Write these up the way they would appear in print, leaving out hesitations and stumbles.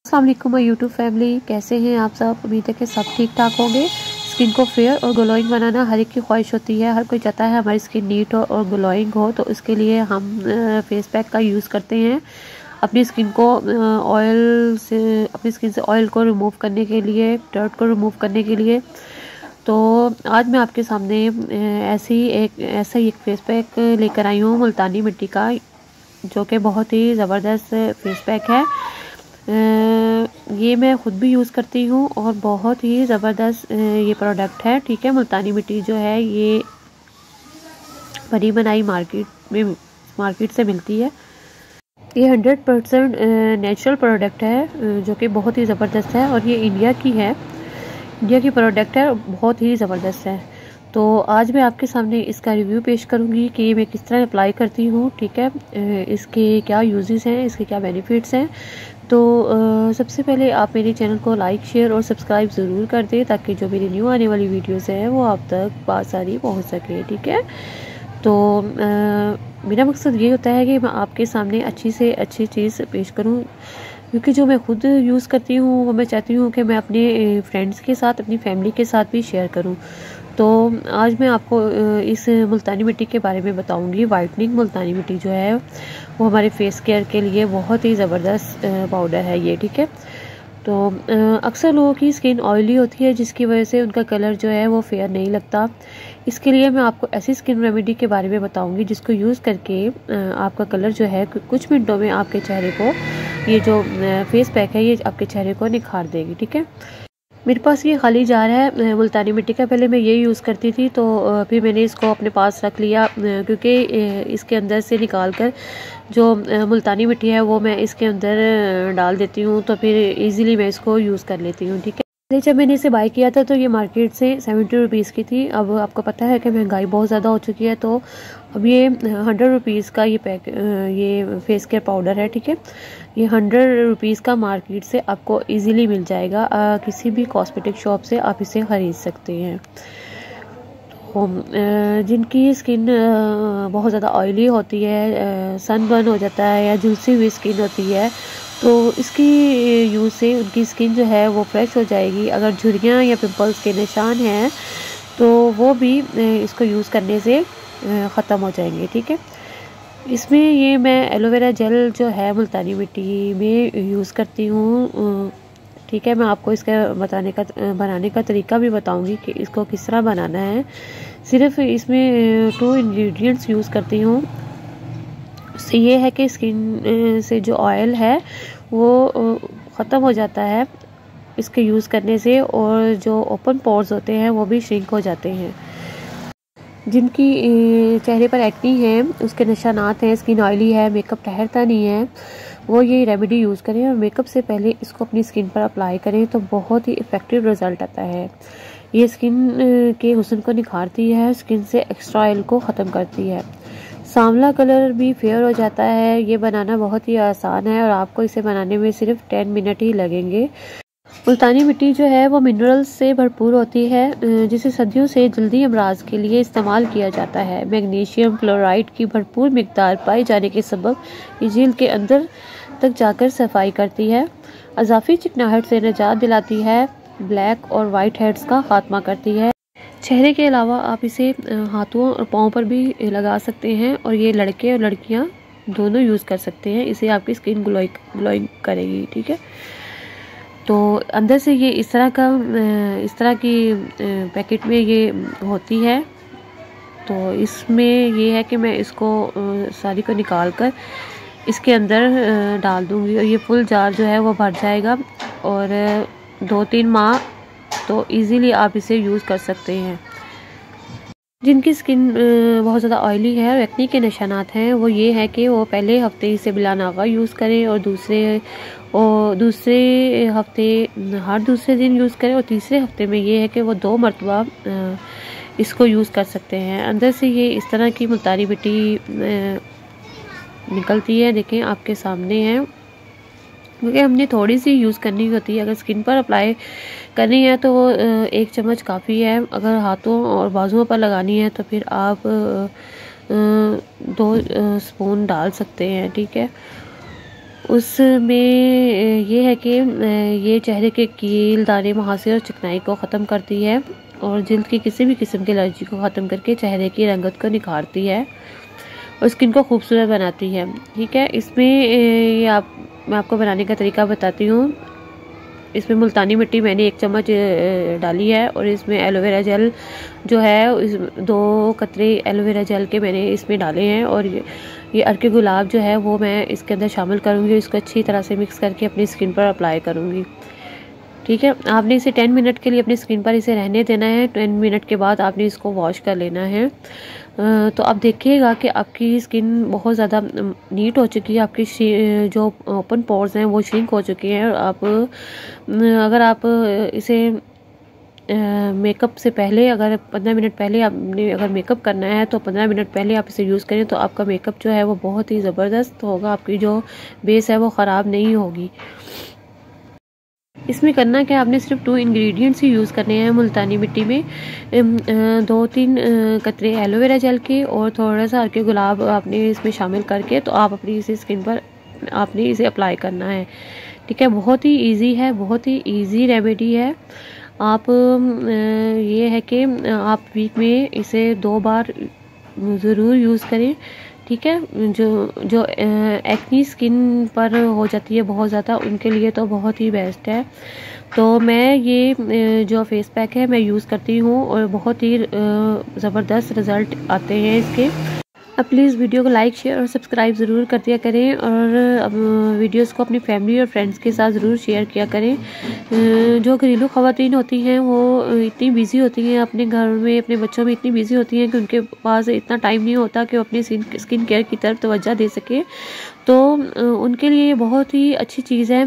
अस्सलाम वालेकुम my YouTube family, कैसे हैं आप सब। उम्मीद है कि सब ठीक ठाक होंगे। स्किन को फेयर और ग्लोइंग बनाना हर एक की ख्वाहिश होती है। हर कोई चाहता है हमारी स्किन नीट हो और ग्लोइंग हो, तो इसके लिए हम फेस पैक का यूज़ करते हैं अपनी स्किन को अपनी स्किन से ऑयल को रिमूव करने के लिए, डर्ट को रिमूव करने के लिए। तो आज मैं आपके सामने ऐसा ही एक फेस पैक लेकर आई हूँ मुल्तानी मिट्टी का, जो कि बहुत ही ज़बरदस्त फेस पैक है। ये मैं ख़ुद भी यूज़ करती हूँ और बहुत ही ज़बरदस्त ये प्रोडक्ट है। ठीक है, मुल्तानी मिट्टी जो है ये बनी बनाई मार्केट से मिलती है। ये 100% नेचुरल प्रोडक्ट है, जो कि बहुत ही ज़बरदस्त है और ये इंडिया की प्रोडक्ट है, बहुत ही ज़बरदस्त है। तो आज मैं आपके सामने इसका रिव्यू पेश करूंगी कि मैं किस तरह अप्लाई करती हूँ। ठीक है, इसके क्या यूजेस हैं, इसके क्या बेनिफिट्स हैं। तो सबसे पहले आप मेरे चैनल को लाइक, शेयर और सब्सक्राइब ज़रूर कर दें, ताकि जो मेरी न्यू आने वाली वीडियोस हैं वो आप तक बासानी पहुँच सके। ठीक है, तो मेरा मकसद ये होता है कि मैं आपके सामने अच्छी से अच्छी चीज़ पेश करूँ, क्योंकि जो मैं खुद यूज़ करती हूँ वो मैं चाहती हूँ कि मैं अपने फ्रेंड्स के साथ, अपनी फैमिली के साथ भी शेयर करूँ। तो आज मैं आपको इस मुल्तानी मिट्टी के बारे में बताऊंगी। वाइटनिंग मुल्तानी मिट्टी जो है वो हमारे फेस केयर के लिए बहुत ही ज़बरदस्त पाउडर है ये। ठीक है, तो अक्सर लोगों की स्किन ऑयली होती है, जिसकी वजह से उनका कलर जो है वो फेयर नहीं लगता। इसके लिए मैं आपको ऐसी स्किन रेमेडी के बारे में बताऊंगी जिसको यूज़ करके आपका कलर जो है कुछ मिनटों में आपके चेहरे को, ये जो फेस पैक है ये आपके चेहरे को निखार देगी। ठीक है, मेरे पास ये खाली जार है मुल्तानी मिट्टी का। पहले मैं ये यूज़ करती थी, तो फिर मैंने इसको अपने पास रख लिया, क्योंकि इसके अंदर से निकाल कर जो मुल्तानी मिट्टी है वो मैं इसके अंदर डाल देती हूँ, तो फिर इजीली मैं इसको यूज़ कर लेती हूँ। ठीक है, जब मैंने इसे बाय किया था तो ये मार्केट से 70 रुपीज़ की थी। अब आपको पता है कि महंगाई बहुत ज़्यादा हो चुकी है, तो अब ये 100 रुपीज़ का ये फेस केयर पाउडर है। ठीक है, ये 100 रुपीज़ का मार्केट से आपको इजीली मिल जाएगा। किसी भी कॉस्मेटिक शॉप से आप इसे ख़रीद सकते हैं। तो जिनकी स्किन बहुत ज़्यादा ऑयली होती है, सनबर्न हो जाता है या झुलसी हुई स्किन होती है, तो इसकी यूज़ से उनकी स्किन जो है वो फ्रेश हो जाएगी। अगर झुर्रियाँ या पिंपल्स के निशान हैं तो वो भी इसको यूज़ करने से ख़त्म हो जाएंगे। ठीक है, इसमें ये मैं एलोवेरा जेल जो है मुल्तानी मिट्टी में यूज़ करती हूँ। ठीक है, मैं आपको इसका बनाने का तरीका भी बताऊंगी कि इसको किस तरह बनाना है। सिर्फ इसमें 2 इंग्रेडिएंट्स यूज़ करती हूँ। उससे ये है कि स्किन से जो ऑयल है वो ख़त्म हो जाता है इसके यूज़ करने से, और जो ओपन पोर्स होते हैं वो भी श्रिंक हो जाते हैं। जिनकी चेहरे पर एक्नी है, उसके निशानात हैं, स्किन ऑयली है, मेकअप ठहरता नहीं है, वो ये रेमेडी यूज़ करें और मेकअप से पहले इसको अपनी स्किन पर अप्लाई करें, तो बहुत ही इफ़ेक्टिव रिज़ल्ट आता है। ये स्किन के हुस्न को निखारती है, स्किन से एक्स्ट्रा ऑयल को ख़त्म करती है। सांवला कलर भी फेयर हो जाता है। ये बनाना बहुत ही आसान है और आपको इसे बनाने में सिर्फ 10 मिनट ही लगेंगे। मुल्तानी मिट्टी जो है वो मिनरल्स से भरपूर होती है, जिसे सदियों से जल्दी अमराज के लिए इस्तेमाल किया जाता है। मैग्नीशियम क्लोराइड की भरपूर मिकदार पाए जाने के सबब ये जल्द के अंदर तक जाकर सफाई करती है, अजाफी चिकनाहट से निजात दिलाती है, ब्लैक और वाइट हेड्स का खात्मा करती है। चेहरे के अलावा आप इसे हाथों और पाँव पर भी लगा सकते हैं, और ये लड़के और लड़कियां दोनों यूज़ कर सकते हैं। इसे आपकी स्किन ग्लोइंग करेगी। ठीक है, तो अंदर से ये इस तरह की पैकेट में ये होती है। तो इसमें ये है कि मैं इसको सारी को निकाल कर इसके अंदर डाल दूँगी, और ये फुल जार जो है वो भर जाएगा, और 2-3 माह तो इजीली आप इसे यूज़ कर सकते हैं। जिनकी स्किन बहुत ज़्यादा ऑयली है और एक्नी के निशानात हैं, वो ये है कि वो पहले हफ्ते इसे बिला नागा यूज़ करें, और दूसरे हफ्ते हर दूसरे दिन यूज़ करें, और तीसरे हफ्ते में ये है कि वो 2 मरतबा इसको यूज़ कर सकते हैं। अंदर से ये इस तरह की मुल्तानी मिट्टी निकलती है, देखें आपके सामने है, क्योंकि हमने थोड़ी सी यूज़ करनी होती है। अगर स्किन पर अप्लाई करनी है तो 1 चम्मच काफ़ी है। अगर हाथों और बाजुओं पर लगानी है तो फिर आप 2 स्पून डाल सकते हैं। ठीक है, उसमें ये है कि ये चेहरे के कील, दाने, मुहासे और चिकनाई को ख़त्म करती है और जिल्द की किसी भी किस्म की एलर्जी को ख़त्म करके चेहरे की रंगत को निखारती है और स्किन को खूबसूरत बनाती है। ठीक है, इसमें मैं आपको बनाने का तरीका बताती हूँ। इसमें मुल्तानी मिट्टी मैंने 1 चम्मच डाली है और इसमें एलोवेरा जेल जो है 2 कतरे एलोवेरा जेल के मैंने इसमें डाले हैं और ये अर्के गुलाब जो है वो मैं इसके अंदर शामिल करूँगी। इसको अच्छी तरह से मिक्स करके अपनी स्किन पर अप्लाई करूँगी। ठीक है, आपने इसे 10 मिनट के लिए अपनी स्किन पर इसे रहने देना है। 10 मिनट के बाद आपने इसको वॉश कर लेना है। तो आप देखिएगा कि आपकी स्किन बहुत ज़्यादा नीट हो चुकी है, आपकी जो ओपन पोर्स हैं वो श्रिंक हो चुके हैं। आप अगर आप इसे मेकअप से पहले अगर 15 मिनट पहले आपने अगर मेकअप करना है तो 15 मिनट पहले आप इसे यूज़ करें तो आपका मेकअप जो है वो बहुत ही ज़बरदस्त होगा, आपकी जो बेस है वो ख़राब नहीं होगी। इसमें करना क्या, आपने सिर्फ 2 इंग्रेडिएंट्स ही यूज़ करने हैं मुल्तानी मिट्टी में। 2-3 कतरे एलोवेरा जेल के और थोड़ा सा अर्के गुलाब आपने इसमें शामिल करके तो आप अपनी इसे स्किन पर आपने इसे अप्लाई करना है। ठीक है, बहुत ही इजी है, बहुत ही इजी रेमेडी है। आप ये है कि आप वीक में इसे 2 बार ज़रूर यूज़ करें। ठीक है, जो एक्नी स्किन पर हो जाती है बहुत ज़्यादा, उनके लिए तो बहुत ही बेस्ट है। तो मैं ये जो फेस पैक है मैं यूज़ करती हूँ और बहुत ही ज़बरदस्त रिज़ल्ट आते हैं इसके। अब प्लीज़ वीडियो को लाइक, शेयर और सब्सक्राइब ज़रूर कर दिया करें और वीडियोस को अपनी फैमिली और फ्रेंड्स के साथ ज़रूर शेयर किया करें। जो घरेलू ख़वातीन होती हैं वो इतनी बिज़ी होती हैं अपने घर में, अपने बच्चों में इतनी बिज़ी होती हैं कि उनके पास इतना टाइम नहीं होता कि वो अपनी स्किन केयर की तरफ तवज्जो दे सके। तो उनके लिए बहुत ही अच्छी चीज़ है।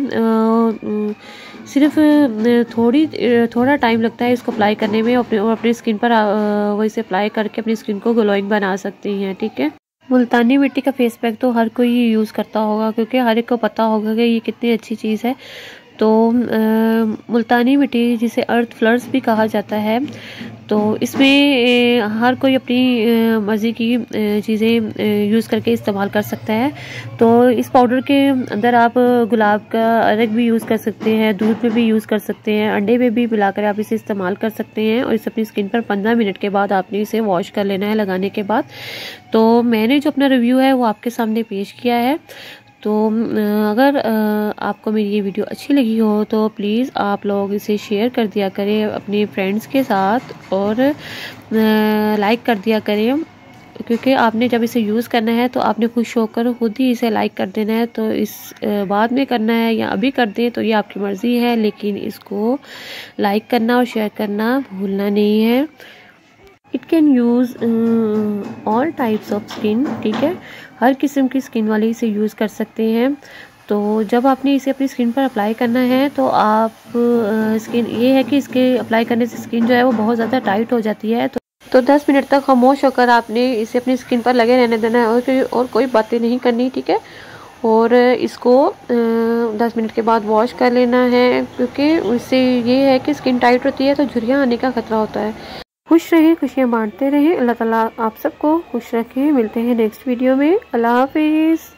सिर्फ थोड़ा टाइम लगता है इसको अप्लाई करने में और अपनी स्किन पर वो इसे अप्लाई करके अपनी स्किन को ग्लोइंग बना सकती हैं। ठीक है, मुल्तानी मिट्टी का फेस पैक तो हर कोई यूज़ करता होगा क्योंकि हर एक को पता होगा कि ये कितनी अच्छी चीज़ है। तो मुल्तानी मिट्टी जिसे अर्थ फ्लवर्स भी कहा जाता है, तो इसमें हर कोई अपनी मर्ज़ी की चीज़ें यूज़ करके इस्तेमाल कर सकता है। तो इस पाउडर के अंदर आप गुलाब का अर्क भी यूज़ कर सकते हैं, दूध में भी यूज़ कर सकते हैं, अंडे में भी मिलाकर आप इसे इस्तेमाल कर सकते हैं और इसे अपनी स्किन पर 15 मिनट के बाद आपने इसे वॉश कर लेना है लगाने के बाद। तो मैंने जो अपना रिव्यू है वो आपके सामने पेश किया है। तो अगर आपको मेरी ये वीडियो अच्छी लगी हो तो प्लीज़ आप लोग इसे शेयर कर दिया करें अपने फ्रेंड्स के साथ और लाइक कर दिया करें, क्योंकि आपने जब इसे यूज़ करना है तो आपने खुश होकर खुद ही इसे लाइक कर देना है। तो इस बाद में करना है या अभी कर दें तो ये आपकी मर्ज़ी है, लेकिन इसको लाइक करना और शेयर करना भूलना नहीं है। It can use all types of skin. ठीक है, हर किस्म की स्किन वाले इसे यूज़ कर सकते हैं। तो जब आपने इसे अपनी स्किन पर अप्लाई करना है तो आप स्किन ये है कि इसके अप्लाई करने से स्किन जो है वो बहुत ज़्यादा टाइट हो जाती है। तो 10 मिनट तक खामोश होकर आपने इसे अपनी स्किन पर लगे रहने देना है और कोई बातें नहीं करनी। ठीक है, और इसको 10 मिनट के बाद वॉश कर लेना है, क्योंकि उससे ये है कि स्किन टाइट होती है तो झुर्रियाँ आने का खतरा होता है। खुश रहें, खुशियाँ बांटते रहें। अल्लाह ताला आप सबको खुश रखें। मिलते हैं नेक्स्ट वीडियो में। अल्लाह हाफिज़।